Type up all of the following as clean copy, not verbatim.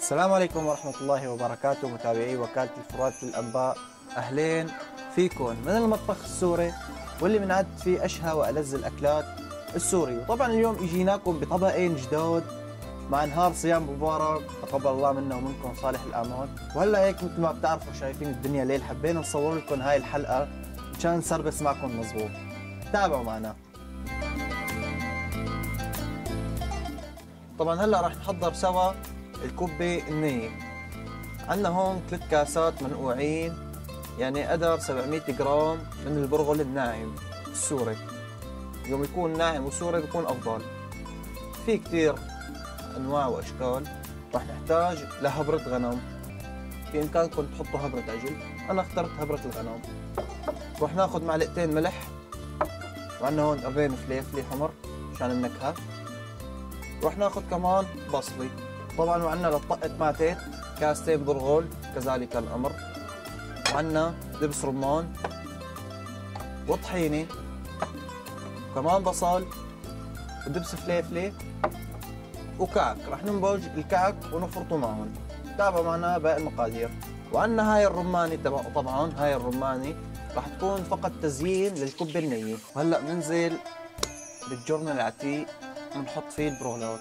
السلام عليكم ورحمة الله وبركاته متابعي وكالة الفرات للأنباء، أهلين فيكم من المطبخ السوري واللي بنعد فيه أشهى وألذ الأكلات السوري. وطبعا اليوم إجيناكم بطبقين جداد مع نهار صيام مبارك تقبل الله منا ومنكم صالح الأعمال. وهلا هيك مثل ما بتعرفوا شايفين الدنيا ليل، حبينا نصور لكم هاي الحلقة مشان نسربس معكم مزبوط. تابعوا معنا. طبعا هلا راح نحضر سوا الكبة النية. عندنا هون 3 كاسات منقوعين، يعني قدر 700 جرام من البرغل الناعم السوري. يوم يكون ناعم وسوري بيكون أفضل. في كتير أنواع وأشكال. راح نحتاج لهبرة غنم، في إمكانكم تحطوا هبرة عجل، أنا اخترت هبرة الغنم. راح ناخذ معلقتين ملح، وعندنا هون قرنين فليفلي حمر مشان النكهة. راح ناخذ كمان بصلي طبعا، وعندنا لطقة ماتت كاستين برغل كذلك الأمر، وعندنا دبس رمان وطحينة وكمان بصل ودبس فليفلي وكعك. راح ننبج الكعك ونفرطه معهم. تابعوا معنا باقي المقادير. وعندنا هاي الرمانة طبعا هاي الرمانة راح تكون فقط تزيين للكبة النية. وهلا بننزل بالجرن العتيق ونحط فيه البرغلات.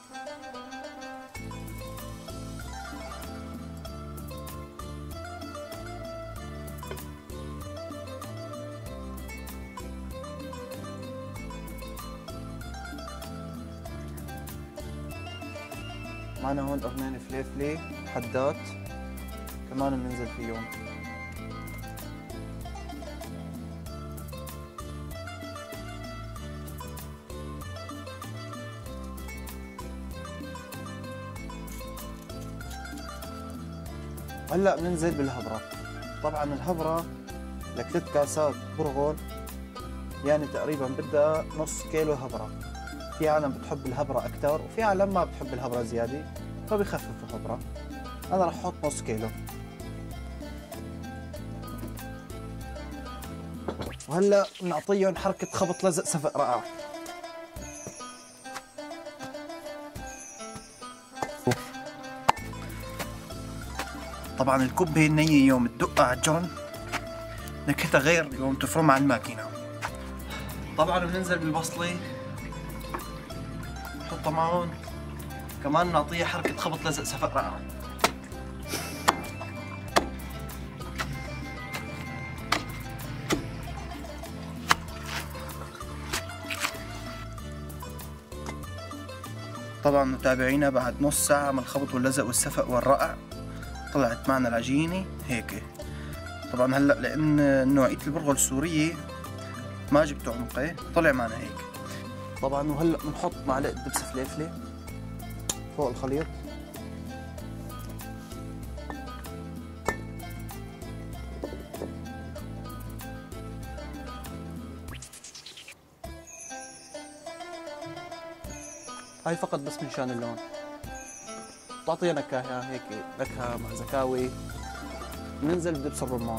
معنا هون قرنين فليفلي حدات كمان بننزل فيهم. هلا بننزل بالهبرة. طبعا الهبرة ل3 كاسات برغل يعني تقريبا بدها نص كيلو هبرة. في عالم بتحب الهبرة أكثر وفي عالم ما بتحب الهبرة زيادة فبيخففوا الهبرة. أنا رح أحط نص كيلو. وهلا بنعطيهم حركة خبط لزق سفق رقع. طبعا الكبة النية يوم تدقها على الجرن نكهتها غير يوم تفرمها على الماكينة. طبعا بننزل بالبصلة نحطها معهم كمان، نعطيها حركة خبط لزق سفق رقع. طبعا متابعينا بعد نص ساعة من الخبط واللزق والسفق والرقع طلعت معنا العجينة هيك. طبعا هلا لأن نوعية البرغل السورية ما جبت عمقة طلع معنا هيك. طبعا وهلا بنحط معلقة دبس فليفلي فوق الخليط. هاي فقط بس مشان اللون، تعطيها نكهة هيك، نكهة مع زكاوي. بننزل بدبس الرمان.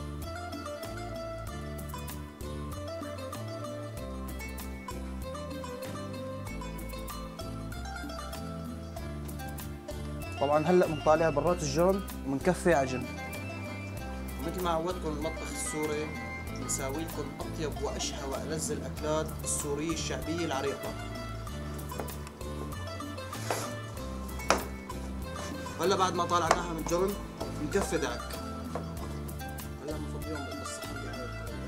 طبعا هلا بنطالع برات الجرن وبنكفي عجن. مثل ما عودتكم المطبخ السوري بنساوي لكم اطيب واشهى والذ الاكلات السوريه الشعبيه العريقه. هلا بعد ما طالعناها من الجرن بنكفي دعك. هلا بنفضيهم بالصحن بهاي الطريقه.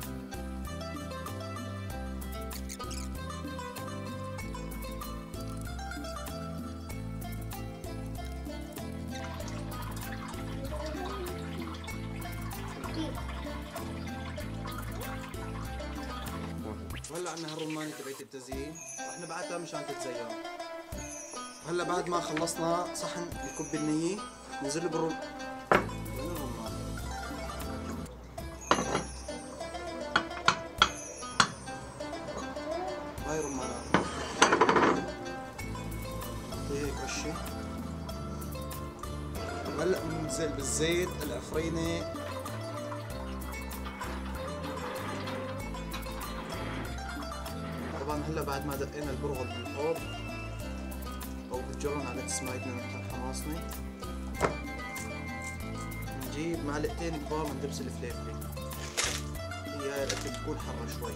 وهلا عندنا هالرمانه تبعت التزيين رح نبعتها مشان تتزين. هلا بعد ما خلصنا صحن الكبة النية ننزل بالرمان. هاي رمانات نعطيها هيك رشة. وهلا بننزل بالزيت العفرينة. طبعا هلا بعد ما دقينا البرغل بالحوض او بتجرن على تسمايتنا نحن حماصنا. نجيب معلقتين كبار من دبس الفليفله، هي الاكل بتكون حرة شوي.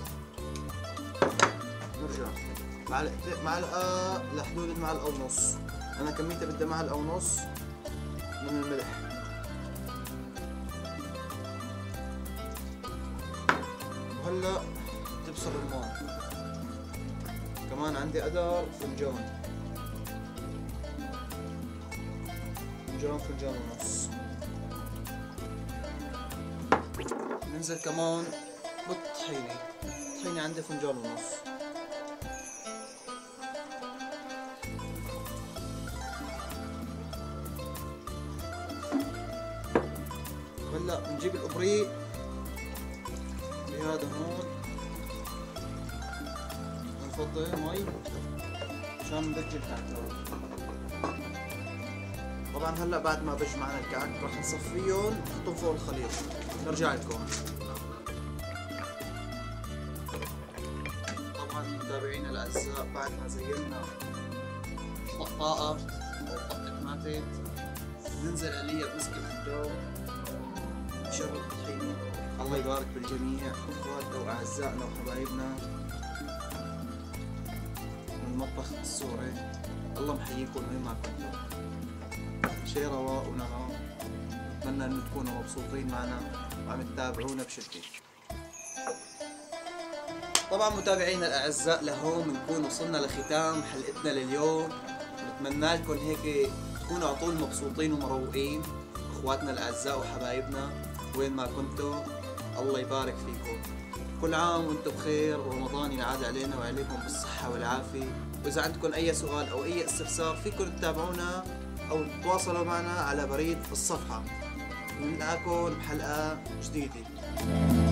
نرجع معلقة لحدود المعلقة ونص، انا كميتها بدي معلقة ونص من الملح. وهلا دبس الرمان كمان عندي قدر فنجان ونص. ننزل كمان بالطحينة، الطحينة عندي فنجان ونص. هلا بنجيب الابريق بهذا هون، بنفضي مي عشان نبج الكعك. طبعا هلا بعد ما بج معنا الكعك راح نصفيهم ونحطهم فوق الخليط. نرجع لكم. طبعا متابعينا الاعزاء بعد ما زينا طقطقه او طقة ماتت ننزل عليها بمسك الخدام نشرب الطحينة. الله يبارك بالجميع اخواتنا واعزائنا وحبايبنا من المطبخ السوري. الله محييكم وين ما كنتم، شي رواق ونغم. نتمنى ان تكونوا مبسوطين معنا وعم تتابعونا بشدة. طبعا متابعينا الاعزاء لهون بنكون وصلنا لختام حلقتنا لليوم. نتمنى لكم هيك تكونوا على طول مبسوطين ومروقين اخواتنا الاعزاء وحبايبنا وين ما كنتوا. الله يبارك فيكم، كل عام وانتم بخير ورمضان ينعاد علينا وعليكم بالصحة والعافية. واذا عندكم اي سؤال او اي استفسار فيكم تتابعونا او تتواصلوا معنا على بريد الصفحة. ونلقاكم بحلقة جديدة.